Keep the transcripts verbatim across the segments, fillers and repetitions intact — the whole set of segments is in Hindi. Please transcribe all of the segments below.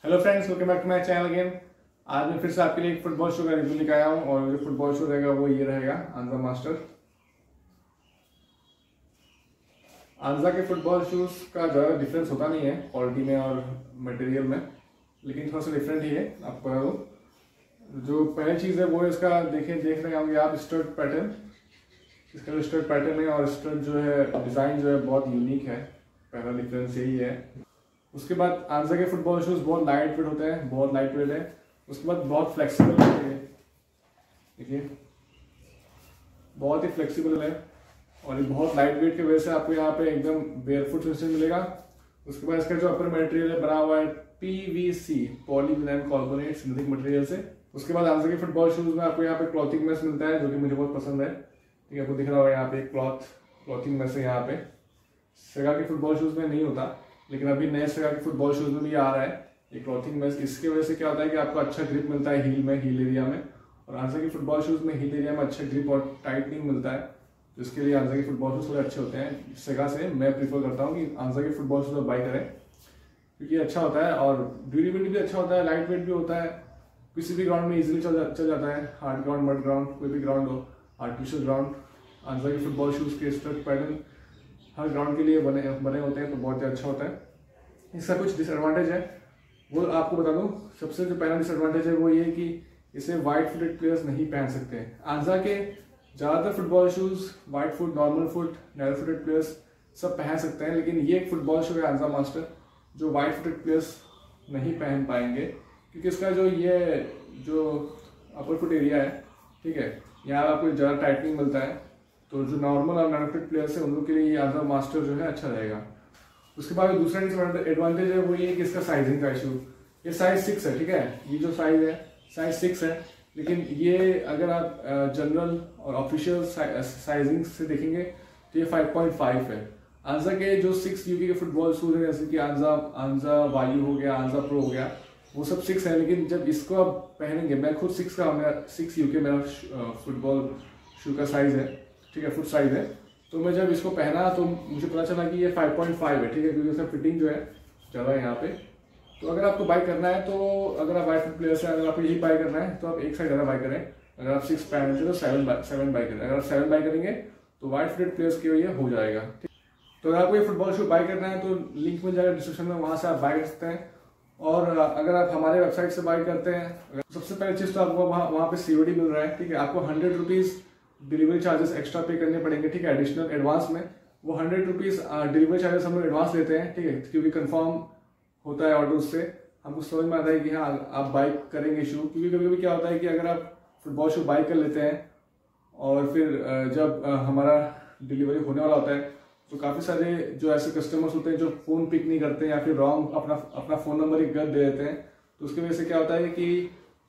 Hello friends, welcome back to my channel again. आज मैं फिर से आपके लिए एक फुटबॉल शू का रिव्यू लेकर आया हूँ और जो फुटबॉल शू रहेगा वो ये रहेगा आंजा मास्टर। आंजा के फुटबॉल शूज का ज़्यादा डिफरेंस होता नहीं है क्वालिटी में और मटेरियल में, लेकिन थोड़ा सा डिफरेंट ही है। आपको बता दो, जो पहली चीज़ है वो इसका देखें देख रहे होंगे आप स्टड पैटर्न। इसका जो स्टड पैटर्न है और स्टड जो है डिज़ाइन जो है बहुत यूनिक है। पहला डिफरेंस यही है। उसके बाद आंजा के फुटबॉल शूज बहुत लाइट वेट होते हैं, बहुत लाइट वेट है। उसके बाद बहुत फ्लेक्सिबल है, देखिए बहुत ही फ्लेक्सिबल है और ये बहुत लाइट वेट की वजह से आपको यहाँ पे एकदम बेयरफुट सेंसेशन मिलेगा। उसके बाद इसका जो अपर मटेरियल है बना हुआ है PVC polyvinyl carbonate synthetic material से। उसके बाद आंजा के फुटबॉल शूज में आपको यहाँ पे क्लॉथिंग मैस मिलता है जो कि मुझे बहुत पसंद है। ठीक है, आपको दिख रहा होगा यहाँ पे क्लॉथ क्लॉथिंग मैस है यहाँ पे। सेगा के फुटबॉल शूज में नहीं होता, लेकिन अभी नए सेगा के फुटबॉल शूज में भी आ रहा है ये क्लॉथिंग मैस। इसकी वजह से क्या होता है कि आपको अच्छा ग्रिप मिलता है हील में, हील एरिया में। और आंजा के फुटबॉल शूज में हील एरिया में अच्छा ग्रिप और टाइटनिंग मिलता है, जिसके लिए आंजा के फुटबॉल शूज थोड़े अच्छे होते हैं सेगा से। मैं प्रीफर करता हूँ कि आंजा के फुटबॉल शूज बाई करें, क्योंकि अच्छा होता है और ड्यूरेबिलिटी भी अच्छा होता है, लाइट वेट भी होता है, किसी भी ग्राउंड में इजीली चल, जा, चल जाता है। हार्ड ग्राउंड, मड ग्राउंड, कोई भी ग्राउंड हो, आर्टिफिशियल ग्राउंड। आंजा के फुटबॉल शूज के स्ट्रक पैटर्न हर ग्राउंड के लिए बने बने होते हैं, तो बहुत ही अच्छा होता है। इसका कुछ डिसएडवांटेज है वो आपको बता दूं। सबसे जो पहला डिसएडवांटेज है वो ये कि इसे वाइट फुटेड प्लेयर्स नहीं पहन सकते। आंजा के ज़्यादातर football shoes wide foot, normal foot, narrow footed players सब पहन सकते हैं, लेकिन ये एक फुटबॉल शू है आंजा मास्टर जो वाइट फुटेड प्लेयर्स नहीं पहन पाएंगे, क्योंकि इसका जो ये जो अपर फुट एरिया है, ठीक है, यहाँ आपको ज़्यादा टाइटनिंग मिलता है। तो जो नॉर्मल और नैरो फुटेड प्लेयर्स है उन लोग के लिए ये आंजा मास्टर जो है अच्छा रहेगा। उसके बाद दूसरा एडवांटेज है वो ये कि इसका साइजिंग का इशू। ये साइज सिक्स है, ठीक है, ये जो साइज है साइज सिक्स है, लेकिन ये अगर आप जनरल और ऑफिशियल साइजिंग से देखेंगे तो ये फाइव पॉइंट फाइव है। आंजा के जो सिक्स यूके के फुटबॉल शूज है, जैसे कि आंजा आंजा वायु हो गया, आंजा प्रो हो गया, वो सब सिक्स है। लेकिन जब इसको आप पहनेंगे, मैं खुद सिक्स का मेरा सिक्स यूके मेरा फुटबॉल शू का साइज है, ठीक है, फुट साइज है। तो मैं जब इसको पहना तो मुझे पता चला कि ये फाइव पॉइंट फाइव है, ठीक है, क्योंकि उसका फिटिंग जो है ज़्यादा है यहाँ पे। तो अगर आपको बाई करना है, तो अगर आप वाइट फुट प्लेयर से अगर आपको यही बाई करना है तो आप एक साइड ज़्यादा बाई करें। अगर आप सिक्स पहन रहे तो सेवन बाई सेवन बाई करें। अगर आप सेवन बाई करेंगे तो वाइट फुटेड प्लेयर्स के लिए हो जाएगा। ठीक, तो अगर आपको ये फुटबॉल शू बाई करना है तो लिंक मिल जाएगा डिस्क्रिप्शन में, वहाँ से आप बाई कर सकते हैं। और अगर आप हमारे वेबसाइट से बाई करते हैं, सबसे पहले चीज़ तो आपको वहाँ वहाँ पे सीओडी मिल रहा है, ठीक है। आपको hundred rupees delivery charges extra pay करने पड़ेंगे, ठीक है, एडिशनल एडवांस में। वो हंड्रेड रुपीज़ डिलीवरी चार्जेस हम लोग एडवांस लेते हैं, ठीक है, क्योंकि कंफर्म होता है ऑर्डर, उससे हमको समझ में आता है कि हाँ आप बाई करेंगे शू। क्योंकि कभी कभी क्या होता है कि अगर आप फुटबॉल शू बाई कर लेते हैं और फिर जब हमारा डिलीवरी होने वाला होता है तो काफ़ी सारे जो ऐसे कस्टमर्स होते हैं जो फ़ोन पिक नहीं करते हैं या फिर रॉन्ग अपना अपना फ़ोन नंबर ही गलत दे देते हैं। तो उसकी वजह से क्या होता है कि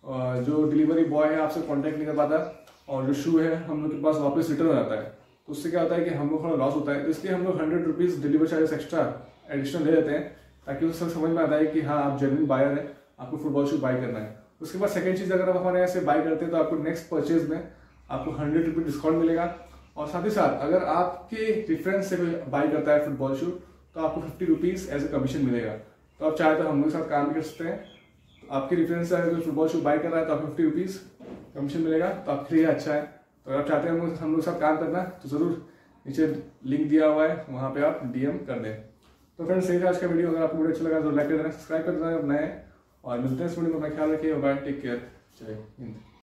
जो डिलीवरी बॉय है आपसे कॉन्टैक्ट नहीं कर पाता और जो शू है हम लोग के पास वापस रिटर्न हो जाता है। तो उससे क्या होता है कि हम लोग थोड़ा लॉस होता है। तो इसलिए हम लोग hundred rupees delivery charges extra additional ले लेते हैं, ताकि उससे समझ में आता है कि हाँ आप जेन्युइन बायर है, आपको फुटबॉल शू बाई करना है। उसके बाद सेकंड चीज़, अगर आप हमारे यहाँ से बाई करते हैं तो आपको नेक्स्ट परचेज में आपको हंड्रेड रुपीज़ डिस्काउंट मिलेगा। और साथ ही साथ अगर आपके रेफरेंस से कोई बाई करता है फुटबॉल शू तो आपको fifty rupees as a commission मिलेगा। तो आप चाहे तो हम लोग के साथ काम भी कर सकते हैं। तो आपके रेफरेंस से अगर कोई फुटबॉल शू बाई कर रहा है तो आपको फिफ्टी रुपीज़ कमीशन मिलेगा, तो आपके लिए अच्छा है। तो अगर आप चाहते हैं हम लोग साथ काम करना तो ज़रूर नीचे लिंक दिया हुआ है, वहाँ पे आप डीएम कर दें। तो फ्रेंड्स, यही था आज का वीडियो। अगर आपको वीडियो अच्छा लगा तो लाइक कर देना, सब्सक्राइब कर देना नए, और मिलते हैं इस वीडियो में। अपना ख्याल रखिए, बाय, टेक केयर, जय हिंद।